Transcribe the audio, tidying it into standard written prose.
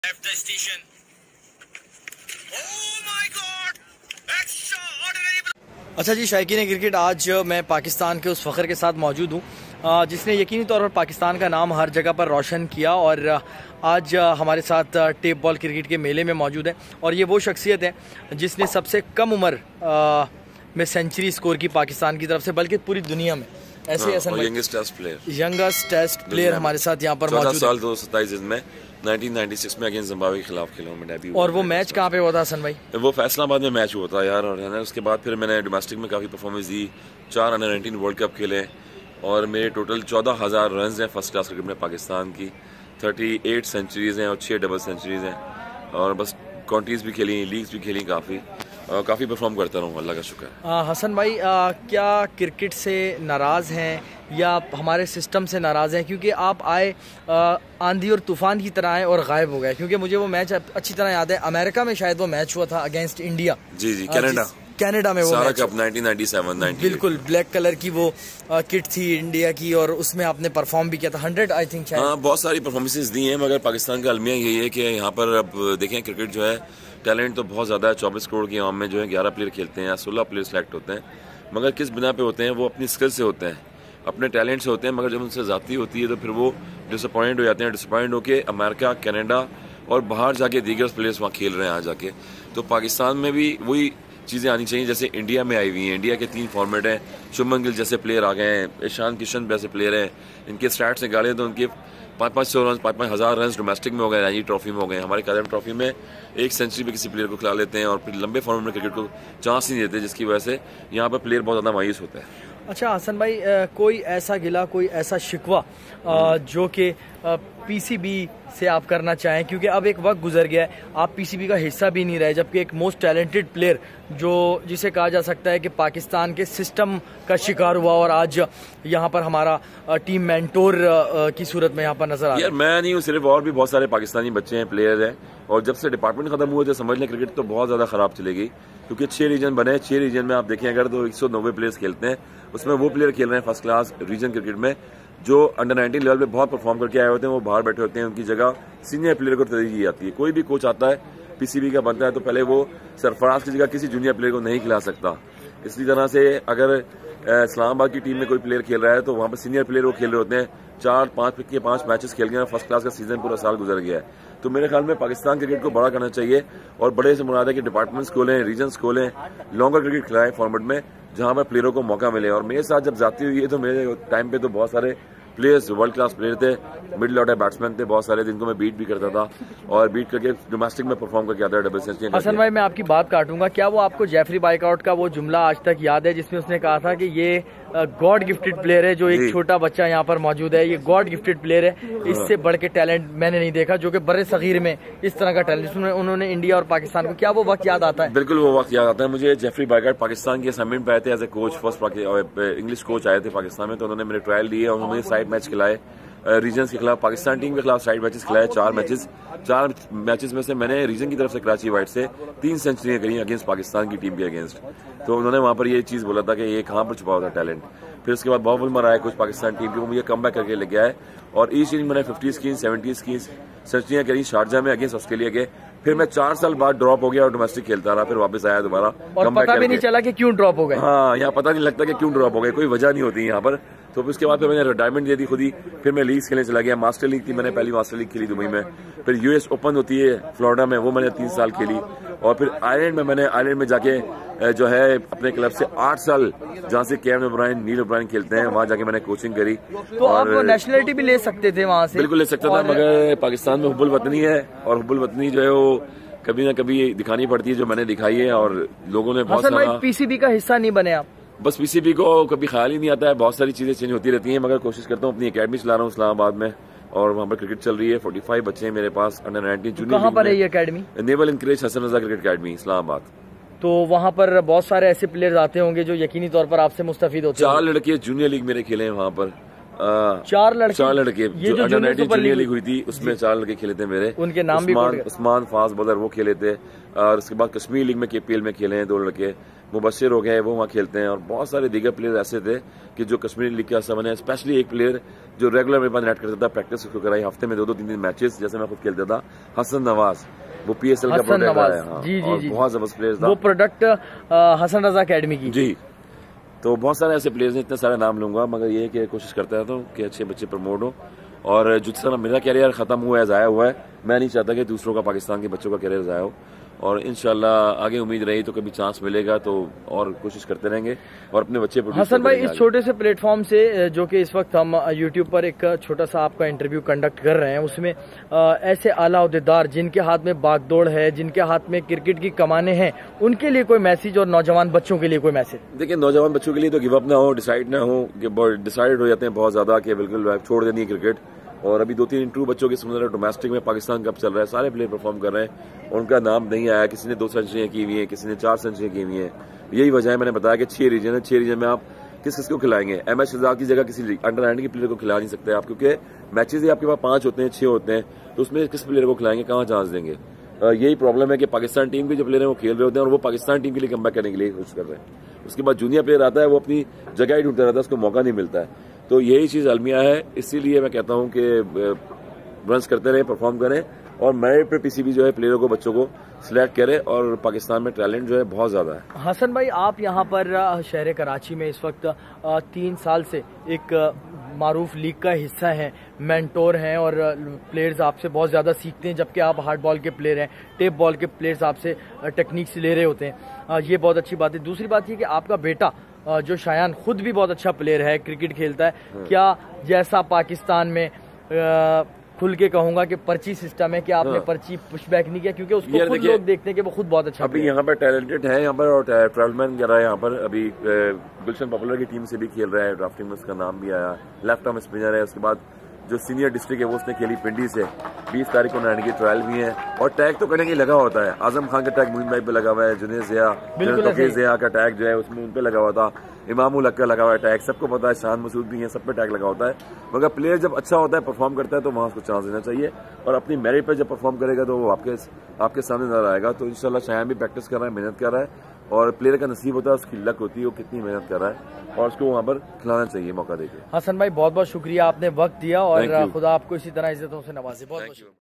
Left the station. Oh my God! Extraordinary. अच्छा जी, शायकीन cricket, आज मैं पाकिस्तान के उस फ़ख्र के साथ मौजूद हूँ जिसने यकीनी तौर पर पाकिस्तान का नाम हर जगह पर रोशन किया और आज हमारे साथ टेप बॉल क्रिकेट के मेले में मौजूद है। और ये वो शख्सियत है जिसने सबसे कम उम्र में सेंचुरी स्कोर की पाकिस्तान की तरफ से, बल्कि पूरी दुनिया में। ऐसे यंगेस्ट टेस्ट प्लेयर हमारे साथ यहाँ पर मौजूद है। 27 में 1996 में अगेंस्ट जिम्बाब्वे के खिलाफ खेला मैं डेब्यू। और वो मैच कहाँ पे हुआ था हसन भाई? वो फैसलाबाद में मैच हुआ था यार। और है ना, उसके बाद फिर मैंने डोमेस्टिक में काफ़ी परफॉर्मेंस दी, 4 अंडर-19 वर्ल्ड कप खेले और मेरे टोटल 14,000 रन हैं फर्स्ट क्लास क्रिकेट में पाकिस्तान की, 38 सेंचुरीज़ हैं और 6 डबल सेंचुरीज़ हैं। और बस काउंटीज़ भी खेली, लीग्स भी खेली, काफ़ी परफॉर्म करता रहूँ, अल्लाह का शुक्र है। हसन भाई, क्या क्रिकेट से नाराज़ हैं या हमारे सिस्टम से नाराज़ हैं? क्योंकि आप आए आंधी और तूफान की तरह आए और गायब हो गए। क्योंकि मुझे वो मैच अच्छी तरह याद है, अमेरिका में शायद वो मैच हुआ था अगेंस्ट इंडिया। जी, कनाडा में वो सारा कप 1997 बिल्कुल ब्लैक कलर की वो किट थी इंडिया की, और उसमें आपने परफॉर्म भी किया था 100 आई थिंक। हाँ, बहुत सारी परफॉर्मेंसेस दी हैं, मगर पाकिस्तान का अलमिया यही है कि यहाँ पर अब देखें क्रिकेट जो है, टैलेंट तो बहुत ज़्यादा है। 24 करोड़ की आवाम में जो है 11 प्लेयर खेलते हैं, 16 प्लेयर सेलेक्ट होते हैं, मगर किस बिना पे होते हैं? वो अपनी स्किल से होते हैं, अपने टैलेंट से होते हैं। मगर जब उनसे ज़ाती होती है तो फिर वो डिसअपॉइंट हो जाते हैं। डिसअपॉइंट होकर अमेरिका, कनाडा और बाहर जाके दीगर प्लेयर्स वहाँ खेल रहे हैं आ जाके। तो पाकिस्तान में भी वही चीज़ें आनी चाहिए जैसे इंडिया में आई हुई हैं। इंडिया के 3 फॉर्मेट हैं, शुभमन गिल जैसे प्लेयर आ गए हैं, ईशान किशन जैसे प्लेयर हैं, इनके स्टैट्स निकाले तो उनके 500 रन, 5,000 रन डोमेस्टिक में हो गए, रणजी ट्रॉफी में हो गए। हमारे कदम ट्रॉफी में 1 सेंचुरी पे किसी प्लेयर को खिला लेते हैं और फिर लंबे फॉर्मेट में क्रिकेट को चांस नहीं देते, जिसकी वजह से यहाँ पर प्लेयर बहुत ज़्यादा मायूस होता है। अच्छा हसन भाई, कोई ऐसा गिला, कोई ऐसा शिकवा जो कि पीसीबी से आप करना चाहें? क्योंकि अब एक वक्त गुजर गया है, आप पीसीबी का हिस्सा भी नहीं रहे, जबकि एक मोस्ट टैलेंटेड प्लेयर जिसे कहा जा सकता है कि पाकिस्तान के सिस्टम का शिकार हुआ और आज यहाँ पर हमारा टीम मेंटोर की सूरत में यहाँ पर नजर आ रहा है। यार मैं नहीं हूँ सिर्फ, और भी बहुत सारे पाकिस्तानी बच्चे हैं, प्लेयर हैं। और जब से डिपार्टमेंट खत्म हुआ तो समझ लें क्रिकेट तो बहुत ज़्यादा ख़राब चलेगी, क्योंकि 6 रीजन बने। 6 रीजन में आप देखें अगर तो 190 प्लेयर्स खेलते हैं, उसमें वो प्लेयर खेल रहे हैं फर्स्ट क्लास रीजन क्रिकेट में जो अंडर-19 लेवल पे बहुत परफॉर्म करके आए होते हैं, वो बाहर बैठे होते हैं। उनकी जगह सीनियर प्लेयर को तरजीह दी जाती है। कोई भी कोच आता है पीसीबी का बनता है तो पहले वो सरफराज की जगह किसी जूनियर प्लेयर को नहीं खिला सकता। इसी तरह से अगर इस्लामाबाद की टीम में कोई प्लेयर खेल रहा है तो वहाँ पर सीनियर प्लेयर वो खेल रहे होते हैं। 4-5 मैचेस खेल गए, फर्स्ट क्लास का सीजन पूरा साल गुजर गया है। तो मेरे ख्याल में पाकिस्तान क्रिकेट को बड़ा करना चाहिए और बड़े से मुराद है कि डिपार्टमेंट्स खोलें, रीजन्स खोलें, लॉन्गर क्रिकेट खिलाएं फॉर्मेट में जहां पर प्लेयरों को मौका मिले। और मेरे साथ जब जाती हुई है तो मेरे टाइम पे तो बहुत सारे प्लेयर्स वर्ल्ड क्लास प्लेयर थे, मिडिल ऑर्डर बैट्समैन थे बहुत सारे, जिनको मैं बीट भी करता था और बीट करके डोमेस्टिक में परफॉर्म करके आता है, डबल सेंचुरी। हसन भाई, मैं आपकी बात काटूंगा, क्या वो आपको जेफरी बाइकआउट का वो जुमला आज तक याद है जिसमें उसने कहा था कि ये गॉड गिफ्टेड प्लेयर है, जो एक छोटा बच्चा यहाँ पर मौजूद है, ये गॉड गिफ्टेड प्लेयर है, इससे बढ़ के टैलेंट मैंने नहीं देखा, जो कि बड़े सगीर में इस तरह का टैलेंट उन्होंने इंडिया और पाकिस्तान को। क्या वो वक्त याद आता है? बिल्कुल वो वक्त याद आता है मुझे। जेफरी बाइकआउट पाकिस्तान के असाइनमेंट पे आए थे as a coach, first English coach आए थे पाकिस्तान में, तो उन्होंने मेरे ट्रायल लिए और उन्होंने साइड मैच खिलाए रीजन्स के खिलाफ, पाकिस्तान टीम के खिलाफ साइड मैचेस खिलाए, 4 मैचेस में से मैंने रीजन की तरफ से कराची वाइट से 3 सेंचुरियां करी अगेंस्ट पाकिस्तान की टीम के अगेंस्ट। तो उन्होंने वहां पर ये चीज बोला था कि ये कहां पर छुपा हुआ था टैलेंट। फिर उसके बाद बहुत मरा है कुछ पाकिस्तान टीम के, वो मुझे कम बैक करके ले गया है और ईस्ट इंडियन मैंने 50 की 70 की सेंचुरियां करी शारजा में अगेंस्ट ऑस्ट्रेलिया के। फिर मैं 4 साल बाद ड्रॉप हो गया और डोमेस्टिक खेलता रहा, फिर वापस आया दोबारा और पता भी नहीं चला कि क्यों ड्रॉप हो गए। हाँ, यहाँ पता नहीं लगता कि क्यों ड्रॉप हो गए, कोई वजह नहीं होती यहाँ पर। तो उसके बाद फिर मैंने रिटायरमेंट दे दी खुद ही। फिर मैं लीग्स खेलने चला गया, मास्टर लीग थी, मैंने पहली मास्टर लीग खेली दुबई में। फिर यूएस ओपन होती है फ्लोरिडा में, वो मैंने 3 साल खेली। और फिर आयरलैंड में जाके जो है अपने क्लब से 8 साल, जहाँ से केविन ओब्रायन, नील ओब्रायन खेलते हैं, वहाँ जाके मैंने कोचिंग करी। तो आप नेशनलिटी भी ले सकते थे वहाँ से? बिल्कुल ले सकता था, मगर पाकिस्तान में हुब्बुल वतनी है और हुब्बुल वतनी जो है वो कभी ना कभी दिखानी पड़ती है, जो मैंने दिखाई है। और लोगों ने बहुत सारा पीसीबी का हिस्सा नहीं बने आप? बस पीसीबी को कभी ख्याल ही नहीं आता है, बहुत सारी चीजें चेंज होती रहती हैं, मगर कोशिश करता हूँ। अपनी एकेडमी चला रहा हूँ इस्लामाबाद में और वहाँ पर क्रिकेट चल रही है। 45 बच्चे हैं मेरे पास अंडर-19 जूनियर। कहाँ पर है ये एकेडमी? नेवल इनकरेज हसन रजा क्रिकेट एकेडमी इस्लामाबाद। तो वहाँ पर बहुत सारे ऐसे प्लेयर्स आते होंगे जो यकीनी तौर पर आपसे मुस्तफीद होते हैं? 4 लड़के जूनियर लीग मेरे खेले हैं वहाँ पर चार लड़के जो अंडर 19 जूनियर लीग हुई थी उसमें 4 लड़के खेले थे मेरे। उनके नाम भी उस्मान फास्ट बॉलर वो खेले थे, और उसके बाद कश्मीर लीग में KPL में खेले हैं 2 लड़के। मुबशिर हो गए, वो वहाँ खेलते हैं, और बहुत सारे दीगर प्लेयर ऐसे थे कि जो कश्मीर लीग के हिस्सा बने। स्पेशली एक प्लेयर जो रेगुलर मेरे पास नेट करता था, प्रैक्टिस उसको कराई हफ्ते में 2-3 मैचेस, जैसे मैं खुद खेलता था, हसन नवाज। वो PSL का प्रोडक्ट है। हाँ, जी, बहुत जबरदस्त प्लेयर था वो प्रोडक्ट हसन रजा अकेडमी की। जी, तो बहुत सारे ऐसे प्लेयर्स हैं, इतने सारे नाम लूंगा, मगर ये कि कोशिश करता रहता हूँ कि अच्छे बच्चे प्रमोट हो। और जिस तरह मेरा कैरियर खत्म हुआ है, ज़ाया हुआ है, मैं नहीं चाहता कि दूसरों का, पाकिस्तान के बच्चों का कैरियर ज़ाया हो। और इंशाल्लाह आगे उम्मीद रही तो कभी चांस मिलेगा तो और कोशिश करते रहेंगे और अपने बच्चे प्रोड्यूस हसन भाई, इस छोटे से प्लेटफॉर्म से जो कि इस वक्त हम यूट्यूब पर एक छोटा सा आपका इंटरव्यू कंडक्ट कर रहे हैं, उसमें ऐसे आला ओहदेदार जिनके हाथ में बागदौड़ है, जिनके हाथ में क्रिकेट की कमाने हैं, उनके लिए कोई मैसेज, और नौजवान बच्चों के लिए कोई मैसेज? देखिए, नौजवान बच्चों के लिए तो गिव अप ना हो, डिसाइड ना हो, कि डिसाइड हो जाते हैं बहुत ज्यादा कि बिल्कुल छोड़ देनी है क्रिकेट। और अभी 2-3 इंटरव्यू बच्चों के सुन रहे, डोमेस्टिक में पाकिस्तान कप चल रहा है, सारे प्लेयर परफॉर्म कर रहे हैं, उनका नाम नहीं आया। किसी ने 2 सेंचुरियां की हुई है, किसी ने 4 सेंचुरियां की हुई है। यही वजह है, मैंने बताया कि 6 रीजन है, 6 रीजन में आप किस को खिलाएंगे? MS शहजाद की जगह किसी अंडर 19 के प्लेयर को खिला नहीं सकते आप, क्योंकि मैचेज ही आपके पास 5 होते हैं, 6 होते हैं, तो उसमें किस प्लेयर को खिलाएंगे, कहाँ चांस देंगे? यही प्रॉब्लम है कि पाकिस्तान टीम के जो प्लेयर हैं वो खेल रहे होते हैं और वो पाकिस्तान टीम के लिए कमबैक करने के लिए कोशिश कर रहे हैं। उसके बाद जूनियर प्लेयर आता है, वो अपनी जगह ही ढूंढता रहता है, उसको मौका नहीं मिलता है। तो यही चीज अलमिया है, इसीलिए मैं कहता हूँ कि रन्स करते रहे, परफॉर्म करें, और मेरिट पे PCB जो है प्लेयरों को, बच्चों को सिलेक्ट करे, और पाकिस्तान में टैलेंट जो है बहुत ज्यादा है। हसन भाई, आप यहाँ पर शहर कराची में इस वक्त 3 साल से एक मारूफ लीग का हिस्सा हैं, मेंटोर हैं, और प्लेयर्स आपसे बहुत ज़्यादा सीखते हैं, जबकि आप हार्ड बॉल के प्लेयर हैं, टेप बॉल के प्लेयर्स आपसे टेक्निक्स ले रहे होते हैं। ये बहुत अच्छी बात है। दूसरी बात ये कि आपका बेटा जो शायान खुद भी बहुत अच्छा प्लेयर है, क्रिकेट खेलता है, क्या जैसा पाकिस्तान में खुल के कहूंगा कि पर्ची सिस्टम है, कि आपने पर्ची पुशबैक नहीं किया, क्योंकि उसको खुद लोग देखते हैं कि वो खुद बहुत अच्छा अभी यहाँ पर टैलेंटेड है, यहाँ पर, और ट्रेवलमैन कर रहा है यहाँ पर, अभी गुलशन पॉपुलर की टीम से भी खेल रहा है, ड्राफ्टिंग में उसका नाम भी आया, लेफ्ट आर्म स्पिनर है। उसके बाद जो सीनियर डिस्ट्रिक्ट है वो उसने खेली पिंडी से, 20 तारीख को नारायण की ट्रायल भी है, और टैग तो करने के लगा होता है। आजम खान का टैग मुहिम भाई पे लगा हुआ है, जुनेद ज़िया का टैग जो है उसमें उन पे लगा हुआ था, इमामुल हक का लगा हुआ है टैग, सबको पता है, शान मसूद भी है, सब पे टैग लगा होता है। मगर प्लेयर जब अच्छा होता है, परफॉर्म करता है, तो वहां उसको चांस देना चाहिए, और अपनी मेरिट पे जब परफॉर्म करेगा तो वो आपके सामने नजर आएगा। तो इंशाल्लाह शायान भी प्रैक्टिस कर रहा है, मेहनत कर रहा है, और प्लेयर का नसीब होता है, उसकी लक होती है, वो कितनी मेहनत कर रहा है, और उसको वहां पर खिलाना चाहिए मौका देके। हसन भाई, बहुत बहुत शुक्रिया, आपने वक्त दिया, और खुदा आपको इसी तरह इज्जतों से नवाजे। बहुत बहुत शुक्रिया।